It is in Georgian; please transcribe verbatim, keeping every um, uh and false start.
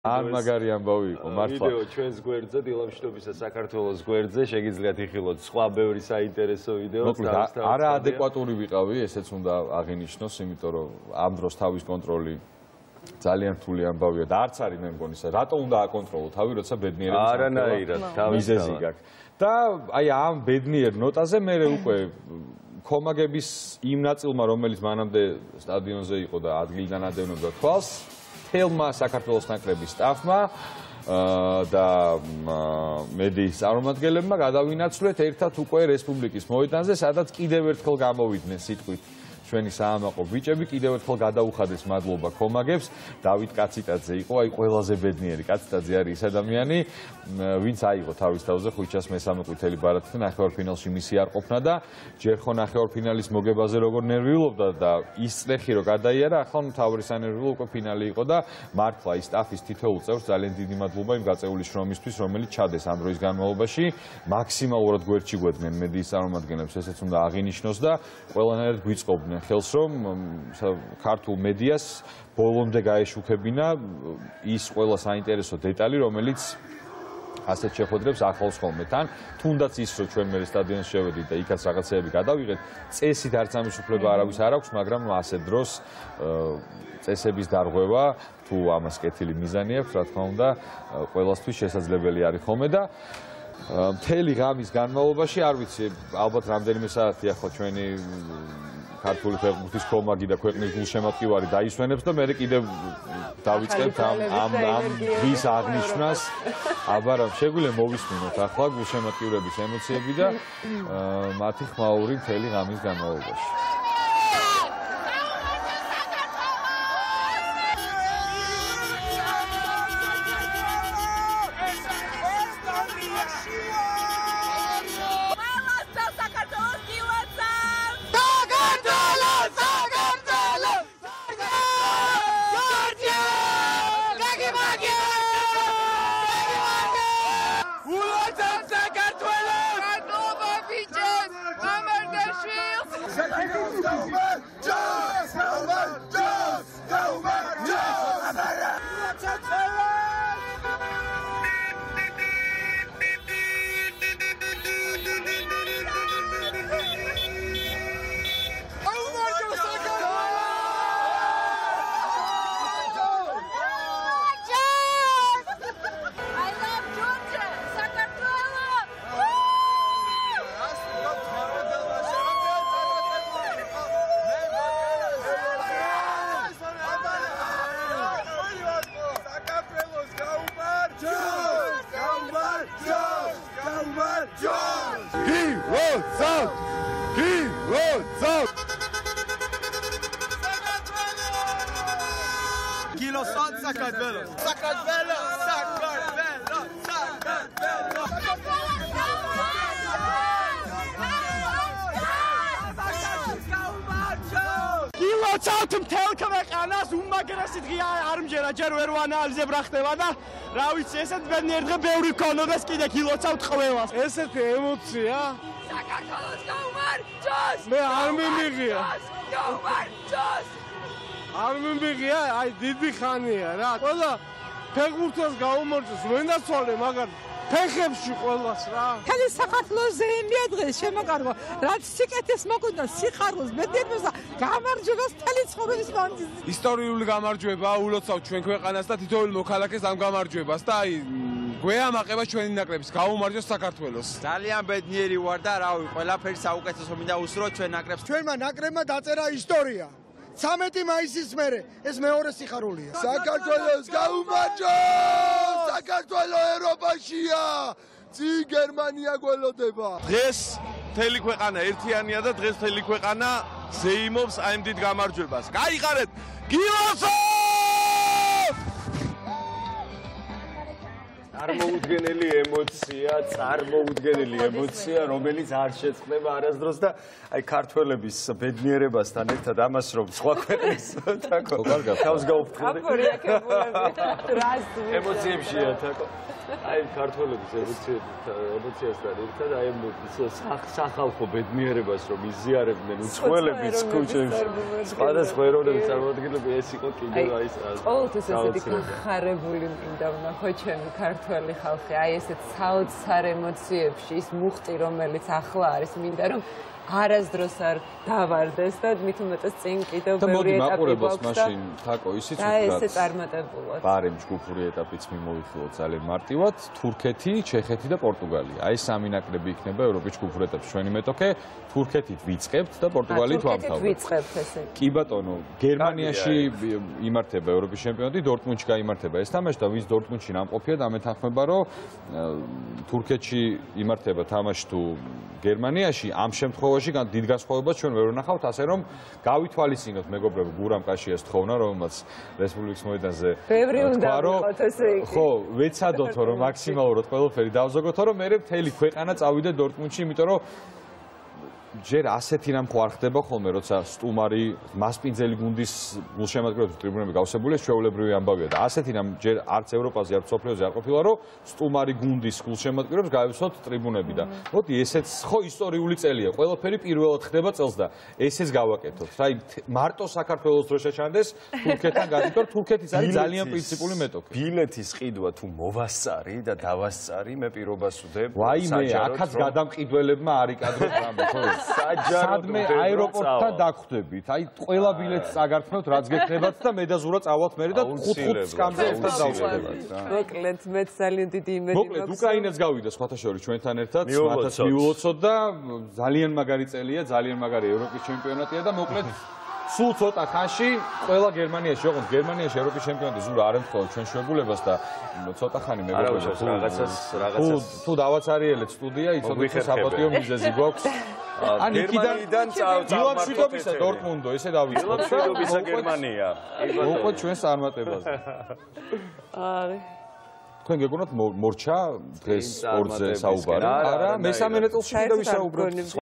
არ მაგარი ამბავი იყო მართლა. ვიდეო ჩვენს გვერდზე დილამშვიდობისა საქართველოს გვერდზე შეგიძლიათ იხილოთ სხვა ბევრი საინტერესო ვიდეო. არა ადეკვატური ვიყავი, ესეც უნდა აღინიშნოს, იმიტომ რომ ამ დროს თავის კონტროლი ძალიან რთული ამბავია და არც არის მე მგონი, რატო უნდა აკონტროლო თავი, როცა ბედნიერების არანაირად მიზეზი გაქვს. და აი ამ ბედნიერ ნოტაზე მე უკვე ქომაგების იმ ნაწილმა, რომელიც მანამდე სტადიონზე იყო და ადგილიდან ადევნებდა თვალს, თელმა საქართველოს ნაკრების სტაფმა და მედიის წარმომადგენლებმა გადავინაცვლეთ ერთად უკვე რესპუბლიკის მოედანზე, სადაც კიდევ ერთხელ გამოვიდნენ სიტყვით ჩვენი საამაყო ბიჭები, კიდევ ერთხელ გადაუხადეს მადლობა ქომაგებს. დავით კაციტაძე იყო, აი ყველაზე ბედნიერი კაციტაძე არის ის ადამიანი, ვინც აიღო თავის თავზე ხვიჩას მესამე ყვითელი ბარათი ნახევარფინალში მისი არ ყოფნა და ჯერ ხო ნახევარფინალის მოგებაზე როგორ ნერვიულობდა და ის წრეხი რო გადაიარა, ახლა მთავარი სანერვიულო უკვე ფინალი იყო და მართლა ის სტაფის თითოეულ წევრს ძალიან დიდი მადლობა იმ გაწეული შრომისთვის, რომელიც ჩადეს ამ დროის განმავლობაში, მაქსიმალურად გვერდში გვედგნენ მედიის წარმომადგენლებს, ესეც უნდა აღინიშნოს და ყველანაირად გვიწყობდნენ ხელს რომ ქართულ მედიას ბოლომდე გაეშუქებინა ის ყველა საინტერესო დეტალი, რომელიც ასეთ შეხვედრებს ახლავს ხოლმე თან, თუნდაც ის რომ ჩვენ მე სტადიონს შევედით და იქაც რაღაცეები გადავიღეთ, წესით არც ამის უფლება არავის არ აქვს, მაგრამ ასეთ დროს წესების დარღვევა თუ ამას კეთილი მიზანი აქვს, რა თქმა უნდა, ყველასთვის შესაძლებელი არის ხოლმე და მთელი ღამის განმავლობაში არ ვიცი, ალბათ რამდენიმე საათი ახლა ჩვენი ქართული ფეხბურთის ქომაგი და ქვეყნის გულშემატკივარი დაისვენებს და მე კიდევ დავიწყებთ ამ ამ ამ ვის აღნიშვნას. აბა რა შეგვიძლია მოვისმინოთ ახლა გულშემატკივრების ემოციები და მათი ხმაური მთელი ღამის განმავლობაში. რა ვიცი, ესეთ ბედნიერ დღე ბევრი ქონოდეს კიდე გილოცავთ ყველას. ესეთი ემოცია. საქართველოს გაუმარჯოს! მე არ მიმიღია. გაუმარჯოს! არ მიმიღია, აი დიდი ხანია რა. ყველა ფეხბურთელს გაუმარჯოს, ვერ დაცვალე, მაგრამ ფეხებში ყველას რა. ხელი საქართველოს ზეიმია დღეს შემოკარგო. რაც სიკეთეს მოგვიდა სიხარულს, ბედნიერებას და გამარჯვებას მთელი ცხოვრების მანძილზე. ისტორიული გამარჯვება ულოცავთ ჩვენ ქვეყანას და თითოეულ მოქალაქეს ამ გამარჯვებას და აი გვეამაყება ჩვენი ნაკრების გაუმარჯოს საქართველოს. ძალიან ბედნიერი ვარ და რავი, ყველაფერი საუკეთესო მინდა უსურვოთ ჩვენ ნაკრებს. ჩვენმა ნაკრებმა დაწერა ისტორია. ცამეტი მაისის მერე ეს მეორე სიხარულია. საქართველოს გაუმარჯოს! საქართველო ევროპაშია! წინ გერმანია გველოდება. დღეს მთელი ქვეყანა ერთიანია და დღეს მთელი ქვეყანა ზეიმობს აი ამ დიდ გამარჯვებას. გაიყარეთ გილოსო! წარმოუდგენელი ემოცია, წარმოუდგენელი ემოცია, რომელიც არ შეწყდება არასდროს და აი ქართველების ბედნიერებასთან ერთად ამას რომ სხვა ქვეყნის თაკო თავს გაუფრთხილდი. აკო რეაქებულები. რას ემოციებშია თაკო. აი ქართველების ემოციასთან ერთად აი სახალხო ბედნიერებას რომ იზიარებდნენ უცხოელების ქუჩებში. სხვადასხვა ეროვნების წარმომადგენლები ეს იყო კიდევ აი ეს ყოველთვის ესეთი გახარებული მინდა ვნახო ჩემი ქართველი ხალხი აი ესეთ საოცარ ემოციებში ის მუხტი რომელიც ახლა არის მინდა რომ არასდროს არ დავარდეს და მით უმეტეს წინ კიდევ ბევრი ეტაპი გვაქვს და მაშინ თაკო ისიც და ესე წარმატებულად ბარემ ჯგუფური ეტაპიც მიმოვიხილოთ ძალიან მარტივად თურქეთი, ჩეხეთი და პორტუგალია. აი სამი ნაკრები იქნება ევროპის ჯგუფურ ეტაპში. ჩვენი მეტოქე თურქეთით ვიწყებთ და პორტუგალიით ვამთავრებთ. თურქეთით ვიწყებთ ესე. კი ბატონო, გერმანიაში იმართება ევროპის ჩემპიონატი, დორტმუნდში გაიმართება ეს თამაში და ვის დორტმუნდში ნამყოფია და ამეთანხმება რომ თურქეთში იმართება თამაში თუ გერმანიაში ამ შემთხვევაში დიდ განსხვავებას ჩვენ ვერ ვნახავთ, ასე რომ გავითვალისწინოთ მეგობრებო გურამ კაშიას თხოვნა, რომელმაც რესპუბლიკის მოედანზე თქვა რომ ხო, ვეცადოთო რომ მაქსიმალურად ყველაფერი დავზოგოთო რომ მე მთელი ქვეყანა წავიდე დორტმუნდში, იმიტომ რომ ჯერ ასეთი რამ ხო არ ხდება ხოლმე, როცა სტუმარი მასპინძელი გუნდის გულშემატკივრების ტრიბუნები გავსებულია, ჩვეულებრივი ამბავია და ასეთი რამ ჯერ არც ევროპაზე, არც მსოფლიოზე არ ყოფილა, რომ სტუმარი გუნდის გულშემატკივრებს გავისვათ ტრიბუნები და მოდი ესეც ხო ისტორიული წელია, ყველაფერი პირველად ხდება წელს და ესეც გავაკეთოთ. აი მარტო საქართველოს დრო შეჩანდეს თურქეთთან გადიდო, თურქეთის არის ძალიან პრინციპული მეტოქე. ბილეთის ყიდვა თუ მოვასწარი და დავასწარი, მე პირობას ვდებ. ვაიმე, აქაც გადამყიდველებმა არ იკადროს რამე, ხო? სადმე აეროპორტთან დაგხვდებით. აი ყველა ბილეთს წაგართმევთ, რაც გექნებათ და მე და ზურა წავალთ მე და ხუთ-ხუთ სკამზე ერთად დავწევთ. მოკლედ მე ძალიან დიდი იმედი მაქვს. მოკლედ უკრაინაც გავიდა სხვათა შორის ჩვენთან ერთად, მათაც მიულოცოთ და ძალიან მაგარი წელია, ძალიან მაგარი ევროპის ჩემპიონატია და მოკლედ სულ ცოტა ხანში ყველა გერმანიაში, ოღონდ გერმანიაში ევროპის ჩემპიონატი ზურა არ ემთხოვა ჩვენ შვებულებას და ცოტა ხანი მეგობრებო, რაღაცას რაღაცას თუ დავაცარიელეთ სტუდია, იცოდეთ საპატიო მიზეზი გვაქვს. ან გერმანიიდან წავმართობისა დორტმუნდო, ესე დავიწყოთ. მშვიდობისა გერმანია. მოუყვეთ ჩვენს წარმატებაზე. არის თქვენ გეგონათ მორჩა დღეს ორზე საუბარი? არა, მესამე ნაწილში კიდევ ვისაუბროთ.